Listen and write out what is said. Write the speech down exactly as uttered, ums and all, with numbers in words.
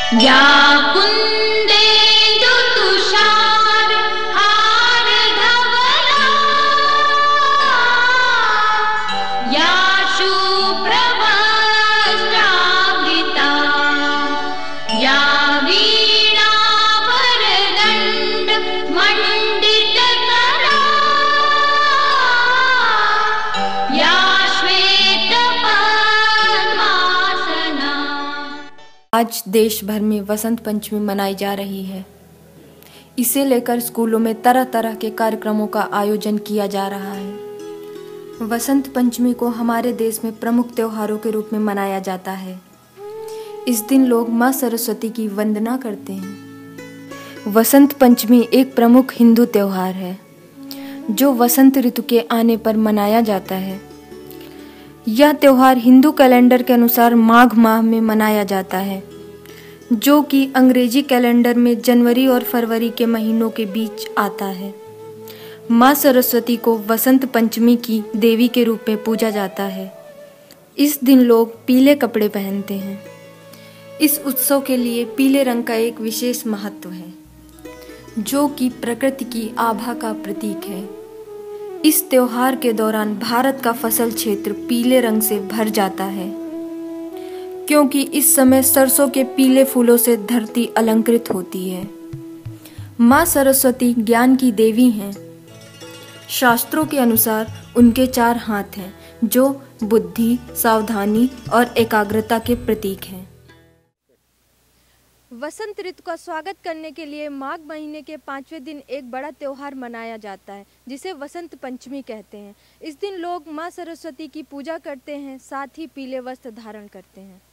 या कुन्देन्दु तुषार हार धवला, या शुभ्रवस्त्रावृता, या वीणा वरदण्ड मण्डितकरा, या श्वेत पद्मासना। आज देश भर में वसंत पंचमी मनाई जा रही है। इसे लेकर स्कूलों में तरह तरह के कार्यक्रमों का आयोजन किया जा रहा है। वसंत पंचमी को हमारे देश में प्रमुख त्योहारों के रूप में मनाया जाता है। इस दिन लोग माँ सरस्वती की वंदना करते हैं। वसंत पंचमी एक प्रमुख हिंदू त्योहार है जो वसंत ऋतु के आने पर मनाया जाता है। यह त्योहार हिंदू कैलेंडर के अनुसार माघ माह में मनाया जाता है, जो कि अंग्रेजी कैलेंडर में जनवरी और फरवरी के महीनों के बीच आता है। माँ सरस्वती को वसंत पंचमी की देवी के रूप में पूजा जाता है। इस दिन लोग पीले कपड़े पहनते हैं। इस उत्सव के लिए पीले रंग का एक विशेष महत्व है, जो कि प्रकृति की आभा का प्रतीक है। इस त्योहार के दौरान भारत का फसल क्षेत्र पीले रंग से भर जाता है, क्योंकि इस समय सरसों के पीले फूलों से धरती अलंकृत होती है। माँ सरस्वती ज्ञान की देवी हैं। शास्त्रों के अनुसार उनके चार हाथ हैं, जो बुद्धि, सावधानी और एकाग्रता के प्रतीक हैं। वसंत ऋतु का स्वागत करने के लिए माघ महीने के पाँचवें दिन एक बड़ा त्यौहार मनाया जाता है, जिसे वसंत पंचमी कहते हैं। इस दिन लोग माँ सरस्वती की पूजा करते हैं, साथ ही पीले वस्त्र धारण करते हैं।